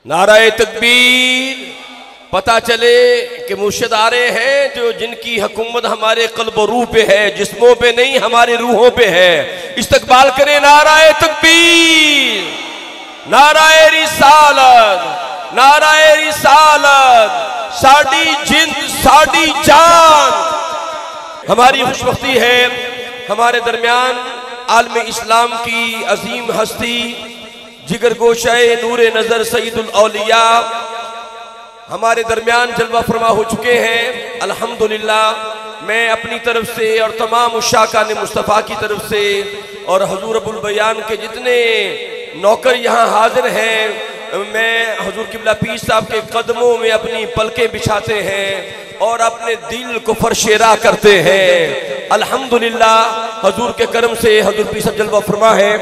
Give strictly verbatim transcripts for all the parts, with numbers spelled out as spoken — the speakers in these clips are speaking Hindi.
नाराए तकबीर। पता चले कि मुर्शिद आ रहे हैं जो जिनकी हुकूमत हमारे कल्ब और रूह पे है, जिस्मों पे नहीं हमारे रूहों पे है। इस्तकबाल करें नाराए तकबीर, नाराए रिसालत, नाराए रिसालत, साड़ी जिंद साड़ी जान। हमारी खुशबख्ती है हमारे दरमियान आलम इस्लाम की अजीम हस्ती जिगर गोशाए नूरे नजर सईदुल औलिया हमारे दरमियान जलवा फरमा हो चुके हैं। अल्हम्दुलिल्लाह मैं अपनी तरफ से और तमाम उशाकान मुस्तफ़ा की तरफ से और हुजूर अबुल बयान के जितने नौकर यहाँ हाजिर हैं, मैं हुजूर किबला पीर साहब के कदमों में अपनी पलकें बिछाते हैं और अपने दिल को फरशेरा करते हैं। अल्हम्दुलिल्लाह हुजूर के करम से हुजूर पीर साहब जलवा फरमा है।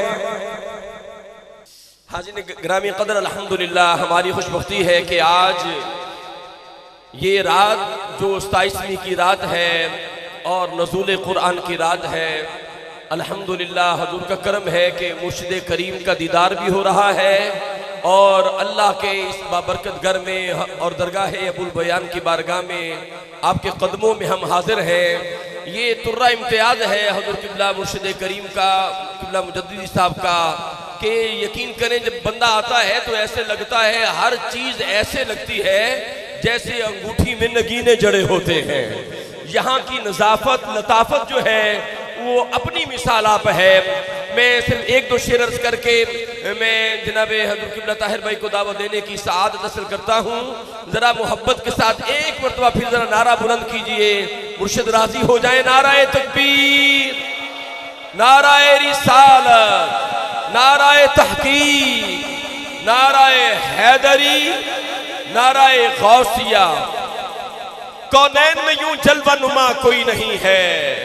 हाज़िर ग्रामी कदर, अल्हम्दुलिल्लाह हमारी खुशबख्ती है कि आज ये रात जो सताईसवीं की रात है और नज़ूल कुरान की रात है, अल्हम्दुलिल्लाह हुजूर का करम है कि मुर्शिद करीम का दीदार भी हो रहा है और अल्लाह के इस बाबरकत घर में और दरगाह अबुल बयान की बारगाह में आपके कदमों में हम हाजिर हैं। ये तुर्रा इम्तियाज़ है हुजूर किबला मुर्शिद करीम का, किबला मुजद्दिदी साहब का, कि यकीन करें जब बंदा आता है तो ऐसे लगता है, हर चीज़ ऐसे लगती है जैसे अंगूठी में नगीने जड़े होते हैं। यहाँ की नज़ाफत लताफत जो है वो अपनी मिसाल आप है। मैं सिर्फ एक दो शेर अर्ज करके मैं जनाब हज़रत किबला ताहिर भाई को दावत देने की सआदत हासिल करता हूँ। ज़रा मोहब्बत के साथ एक मरतबा फिर ज़रा नारा बुलंद कीजिए, मुर्शिद राजी हो जाए। नाराए तकबीर, नाराए रिसालत, नाराए तहकीक, नाराए हैदरी, नाराए गौसिया। कौनैन में यूं जलवा नुमा कोई नहीं है,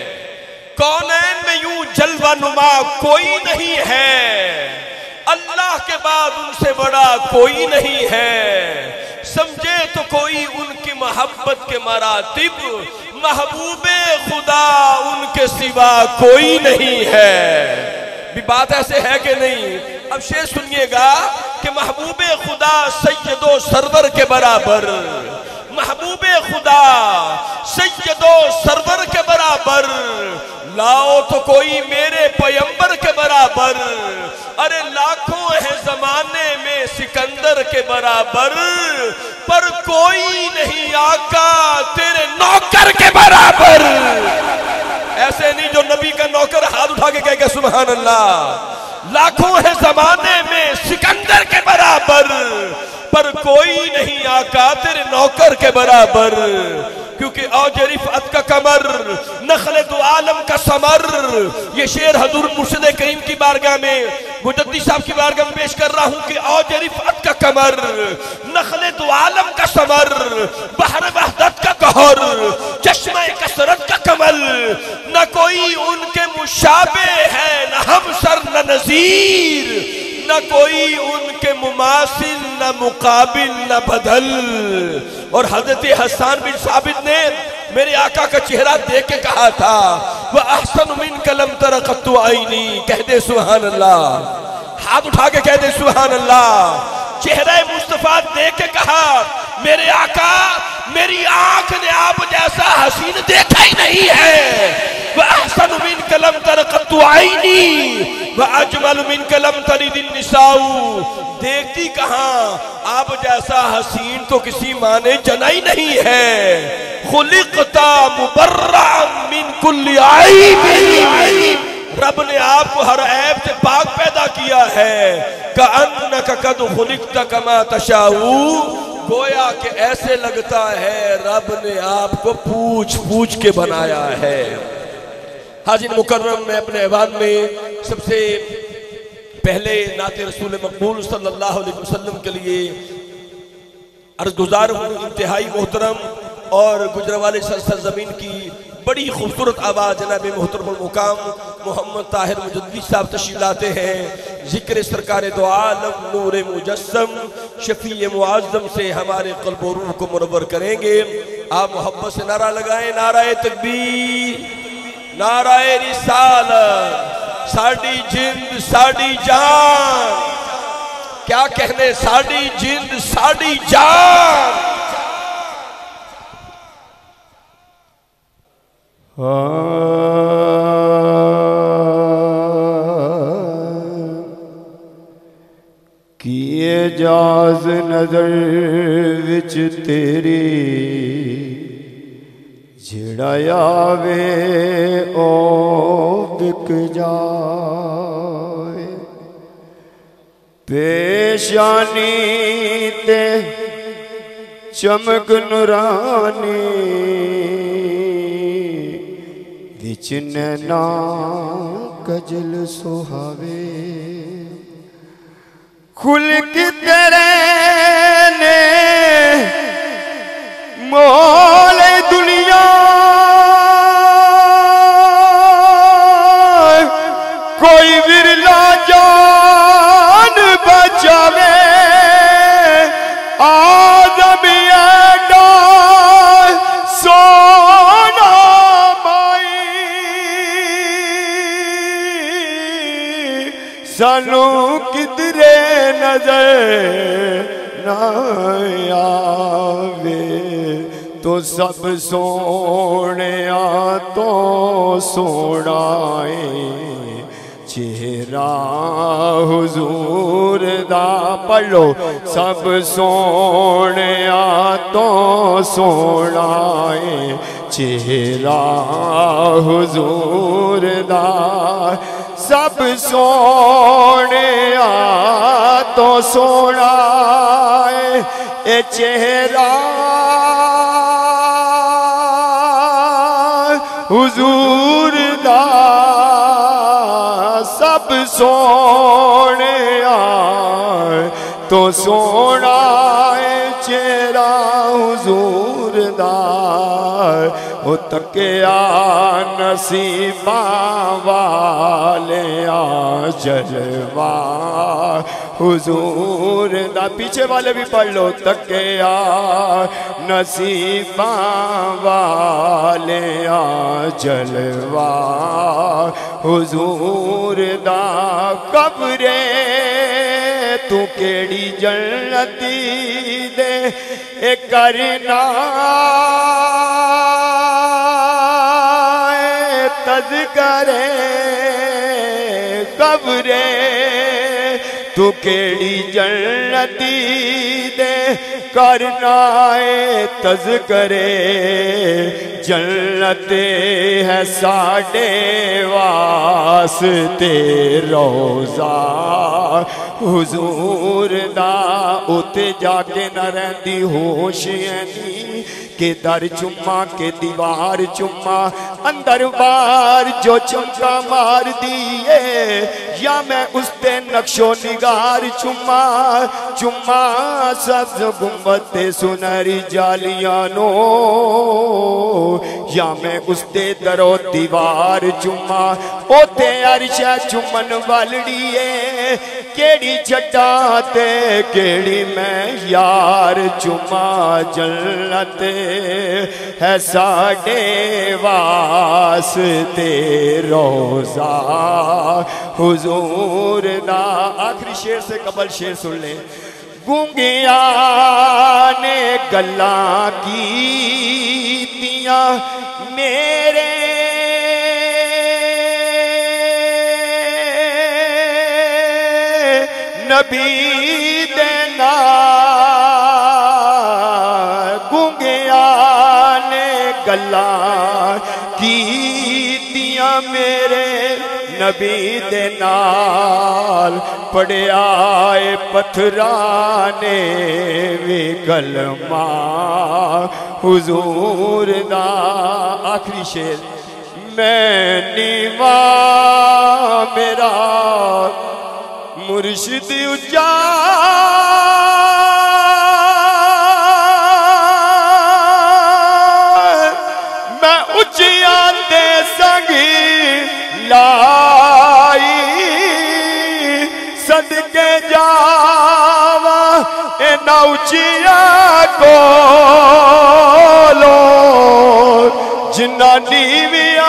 कौनैन में यूं जलवा नुमा कोई नहीं है, अल्लाह के बाद उनसे बड़ा कोई नहीं है। समझे तो कोई उनकी मोहब्बत के मरातिब, महबूबे खुदा उनके सिवा कोई नहीं है। भी बात ऐसे है कि नहीं? अब शेर सुनिएगा कि महबूबे खुदा सैयदो सरवर के बराबर, महबूबे खुदा सैयदो सरवर के बराबर, लाओ तो कोई मेरे पैगंबर के बराबर। अरे लाखों है जमाने में सिकंदर के बराबर, पर कोई नहीं आका तेरे नौकर के बराबर। ऐसे नहीं जो नबी का नौकर हाथ उठा के कहेगा सुभान अल्लाह। लाखों है जमाने में सिकंदर के बराबर, पर कोई नहीं आका तेरे नौकर के बराबर। क्योंकि औजे रिफ़अत का कमर, नखले दो आलम का समर। ये शेर हजूर मुर्शिद करीम की बारगाह में, मुजद्दिद साहब की बारगाह में पेश कर रहा हूँ कि औजे रिफ़अत का कमर, नखले दो आलम का समर, बहर वहदत का कहर, चश्मे कसरत का कमल। न कोई उनके मुशाबे है, न हमसर न नज़ीर, न कोई उनके मुमासिल न मुकाबिल न बदल। और हजरत हसन बिन साबित ने मेरे आका का चेहरा देख के कहा था, वह अहसन मिन कलम तरक़तु आईनी। कह दे सुभान अल्लाह, हाथ उठा के कह दे सुभान अल्लाह। चेहरा मुस्तफा देख के कहा, मेरे आका मेरी आंख ने आप जैसा हसीन देखा ही नहीं है। वह अहसन मिन कलम तरक़तु आईनी व अजमल मिन कलम तरिदिन निसाऊ। देखती कहाँ आप जैसा हसीन तो किसी माँ ने जना ही नहीं है। खुलिक़ता मुबर्रा मिन कुल्ली आइब, रब ने आपको हर ऐब से पाक पैदा किया है। कअन्नका कद खुलिक़ता कमा तशाऊ, गोया कि ऐसे लगता है रब ने आपको पूछ पूछ के बनाया है। हाज़िर मुकर्रम, मैं अपने ऐवान में सबसे पहले नाते रसूल मकबूल सल्लल्लाहु अलैहि वसल्लम के लिए अर्ज़गुज़ार हूँ। इंतहाई मोहतरम और गुजरावाले सरजमीन की बड़ी खूबसूरत आवाज़ जनाब मोहतरमुल मुकाम मोहम्मद ताहिर मुजद्दिद साहब तशरीफ लाते हैं। जिक्र सरकार दो आलम नूर मुजस्सम शफी मुआज़्ज़म से हमारे क़ल्ब और रूह को मुनव्वर करेंगे। आप मोहब्बत से नारा लगाएं, नाराए तकबीर, नाराए रिसालत, साड़ी जिंद साड़ी जान। क्या कहने साड़ी जिंद साड़ी जान। किए जाज नजर विच तेरी जिड़ा आवे ओ बिक जाए। पेशानी ते चमक नुरानी विच नैना कजल सुहावे। खुल के तेरे ने मोल दुनिया कोई विरला जान बचावे। आदम एडा सोना माई सानू किधरे नजर ना आवे। तो सब सोने तो सोना चेहरा हुजूर दा। पढ़ो सब सोने तो सोना चेहरा हुजूर दा। सब सोने तो सोना ए चेहरा हुजूर दा। सब सोने तो सोना चेहरा हुजूर दा। ओ तकिया नसीबा वाले आ जलवा हुजूर दा। पीछे वाले भी पढ़ लो। तकिया नसीबा वाले आ जलवा हुजूर दा। कब्रे तू केड़ी जन्नती दे ए करना तज़किरे। कब्रे तू केड़ी जन्नती दे करना तज़किरे। जन्नते है साडे वास्ते रोज़ा हुजूर दा। उते जाके न रहंदी होश ऐनी के दर चुम्मा के दीवार चुम्मा अंदर बार जो चमका मार दिए। या मैं उसते नक्शो निगार चुम्मा चुम्मा सब्ज गुंबते सुनहरी जालियां नो। या मैं उसते दरो दीवार चुम्मा ओते अरशा चुमन वालड़िए। केड़ी छड्डा ते केड़ी मैं यार चुम्मा। जन्नत है साडे वास्ते रोज़ा हुजूर दा। आखिरी शेर से कबल शेर सुन ले। गूंगिया ने गल्लां कीतियां मेरे नबी दे नाल। गूंगिया ने गल्लां कीतियां मेरे नबी दे नाल। पढ़िया पत्थरां ने वे कलमा हुजूर दा। आखिरी शेर। मैं नीवा मेरा मुर्शिद उच्चा मैं उच्चिया दे संगी लाई। सदके जावा इना उच्चिया को लो जिन्ना नीविया